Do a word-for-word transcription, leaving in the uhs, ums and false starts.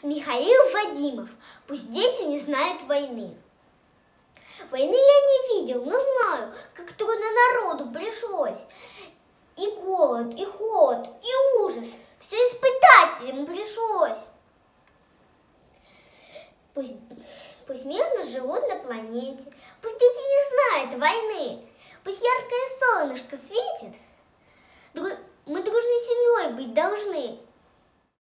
Михаил Вадимов. Пусть дети не знают войны. Войны я не видел, но знаю, как трудно народу пришлось. И голод, и холод, и ужас. Все испытать им пришлось. Пусть, пусть мирно живут на планете. Пусть дети не знают войны. Пусть яркое солнышко светит. Дру... Мы дружной семьей быть должны.